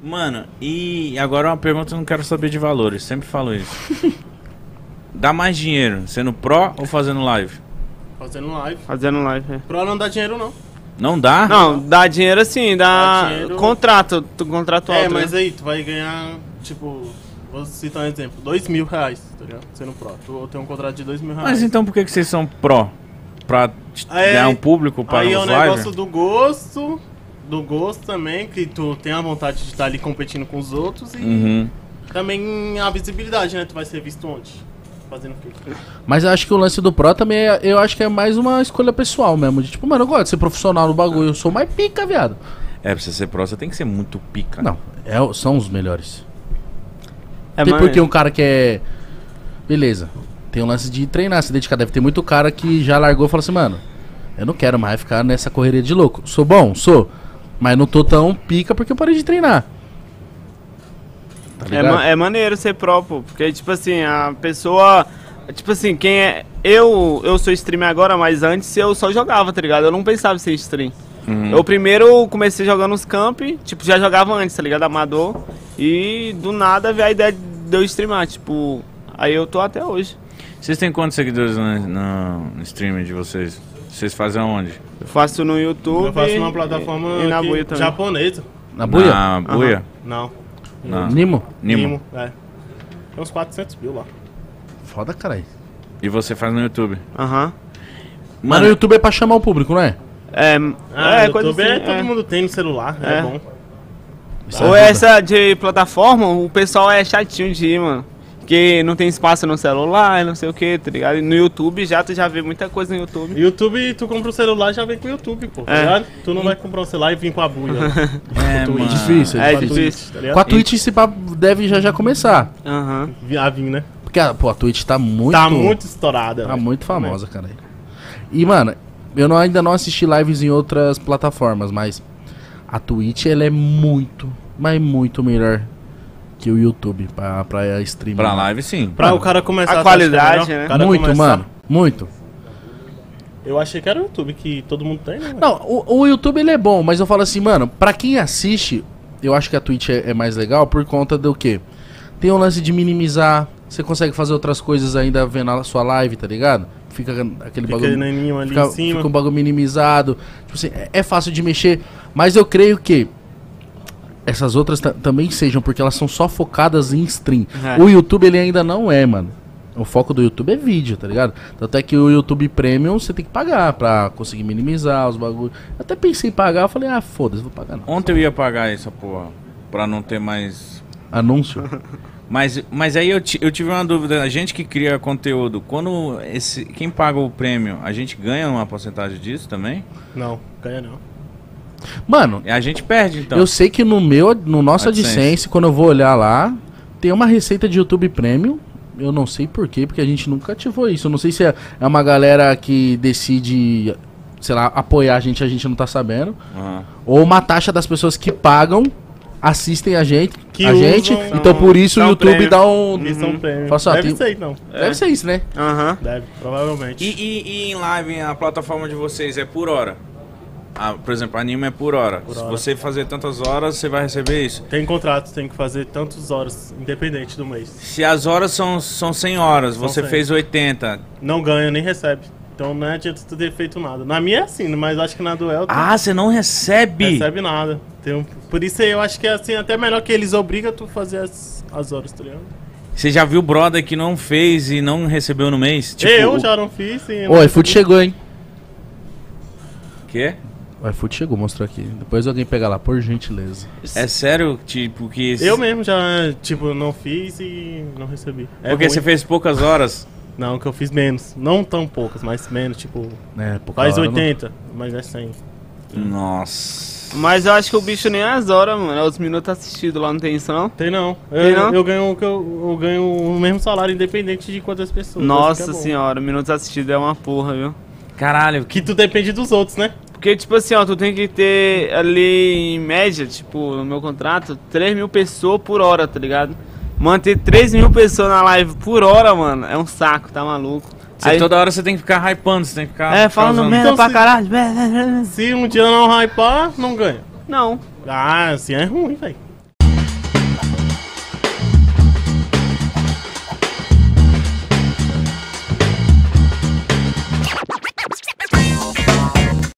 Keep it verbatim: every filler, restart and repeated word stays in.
Mano, e agora uma pergunta, eu não quero saber de valores, sempre falo isso. Dá mais dinheiro sendo pro ou fazendo live? Fazendo live. Fazendo live, é. Pro não dá dinheiro, não. Não dá? Não, dá dinheiro assim, dá, Dá dinheiro. contrato, tu contratual. É, tá mas ligado? aí tu vai ganhar, tipo, vou citar um exemplo, dois mil reais, tá ligado? Sendo pro. Tu tem um contrato de dois mil reais. Mas então por que, que vocês são pró? Pra t- Aí- ganhar um público para Aí é os o lives? negócio do gosto, do gosto também, que tu tem a vontade de estar ali competindo com os outros e Uhum. também a visibilidade, né? Tu vai ser visto onde? Fazendo o quê? Mas eu acho que o lance do Pro também, é, eu acho que é mais uma escolha pessoal mesmo. De tipo, mano, eu gosto de ser profissional no bagulho, eu sou mais pica, viado. É, pra você ser pró, você tem que ser muito pica. Não, é, são os melhores. É, Tem mas- porque um cara que é... Beleza, tem um lance de treinar, se dedicar. Deve ter muito cara que já largou e falou assim, mano, eu não quero mais ficar nessa correria de louco. Sou bom? Sou. Mas não tô tão pica porque eu parei de treinar. Tá É, ligado? ma- é maneiro ser pró, pô, porque, tipo assim, a pessoa... Tipo assim, quem é... Eu, eu sou streamer agora, mas antes eu só jogava, tá ligado? Eu não pensava em ser stream. Uhum. Eu primeiro comecei jogando nos camp, tipo, já jogava antes, tá ligado? Amador. E do nada veio a ideia de eu streamar, tipo... Aí eu tô até hoje. Vocês têm quantos seguidores no, no, no streaming de vocês? Vocês fazem aonde? Eu faço no YouTube Eu faço numa plataforma e, e na que- Buia também. japonesa. Na buia? Na buia? Não. Não. Nimo? Nimo. É. Tem uns quatrocentos mil lá. Foda, caralho. E você faz no YouTube? Aham. Mas no YouTube é pra chamar o público, não é? É, Ah, é coisa YouTube assim, é, todo é. mundo tem no celular, é, É. bom. Isso Ou ajuda. essa de plataforma, o pessoal é chatinho de ir, mano. Porque não tem espaço no celular, não sei o que, tá ligado? E no YouTube já, tu já vê muita coisa no YouTube. YouTube, tu compra o celular já vem com o YouTube, pô, tá É. ligado? Tu não vai comprar um celular e vir com a buia. É, Com o Twitch. Difícil, É com a difícil. Twitch. Tá ligado? Com a Twitch esse papo deve já já começar. Aham. Vi- A vir, né? Porque a, pô, a Twitch tá muito... Tá muito estourada. Tá velho. muito famosa, cara. E, mano, eu não, ainda não assisti lives em outras plataformas, mas a Twitch, ela é muito, mas muito melhor que o YouTube pra, pra streaming. Pra live, sim. Pra o cara começar A tu acha que é qualidade, melhor? né? O cara Muito, começar- mano. Muito. Eu achei que era o YouTube, que todo mundo tem, né? Não, o, o YouTube ele é bom, mas eu falo assim, mano, pra quem assiste, eu acho que a Twitch é, é mais legal por conta do quê? Tem um lance de minimizar, você consegue fazer outras coisas ainda vendo a sua live, tá ligado? Fica aquele Fica bagulho... naninho ali Fica, em cima. fica um bagulho minimizado. Tipo assim, é, é fácil de mexer. Mas eu creio que essas outras ta- também sejam, porque elas são só focadas em stream. É. O YouTube ele ainda não é, mano. O foco do YouTube é vídeo, tá ligado? Tanto é que o YouTube Premium você tem que pagar pra conseguir minimizar os bagulhos. Até pensei em pagar, eu falei, ah, foda-se, vou pagar não. Ontem eu ia pagar essa porra, pra não ter mais... Anúncio. Mas, mas aí eu, ti- eu tive uma dúvida, a gente que cria conteúdo, quando esse, quem paga o prêmio, a gente ganha uma porcentagem disso também? Não, ganha não. Mano, E a gente perde, então. eu sei que no meu, no nosso AdSense. AdSense, quando eu vou olhar lá, tem uma receita de YouTube Premium. Eu não sei por quê, porque a gente nunca ativou isso. Eu não sei se é, é uma galera que decide, sei lá, apoiar a gente, a gente não tá sabendo. Aham. Ou uma taxa das pessoas que pagam, assistem a gente, Que a usam- gente. dá então um- por isso dá o um YouTube prêmio. dá um... Eles são prêmio. Fala só, Deve tem- ser, então. Deve ser isso, né? Aham. Deve, provavelmente. E, e- e em live, a plataforma de vocês é por hora? Ah, por exemplo, anime é por hora. Por Se hora. você fazer tantas horas, você vai receber isso. Tem contrato, tem que fazer tantas horas, independente do mês. Se as horas são, são cem horas, São você cem. fez oitenta. Não ganha, nem recebe. Então não adianta tu ter feito nada. Na minha é assim, mas acho que na do El tu Ah, você não recebe? não recebe nada. Tem um- Por isso eu acho que é assim, até melhor que eles obrigam tu a fazer as, as horas, tá ligado? Você já viu o brother que não fez e não recebeu no mês? Tipo, eu o... já não fiz e... Ô, o iFood chegou, hein? Quê? O iFood chegou, mostrou aqui. Depois alguém pega lá, por gentileza. É sério, tipo, que... esse- Eu mesmo já, tipo, não fiz e não recebi. É Porque ruim. você fez poucas horas. Não, que eu fiz menos. Não tão poucas, mas menos, tipo... É, pouca Faz hora, não- oitenta, mas é cem. Nossa. Mas eu acho que o bicho nem é as horas, mano. É os minutos assistidos lá, não tem isso não? Tem não. Eu, Tem não? eu ganho, o que eu, eu ganho o mesmo salário, independente de quantas pessoas. Nossa Isso que é bom. senhora, minutos assistidos é uma porra, viu? Caralho, que... Que tu depende dos outros, né? Porque, tipo assim, ó, tu tem que ter ali, em média, tipo, no meu contrato, três mil pessoas por hora, tá ligado? Manter três mil pessoas na live por hora, mano, é um saco, tá maluco? Você Aí- toda hora você tem que ficar hypando, você tem que ficar... É, falando causando. merda Então, pra se- caralho. Se um dia não hypar, não ganha. Não. Ah, assim é ruim, velho.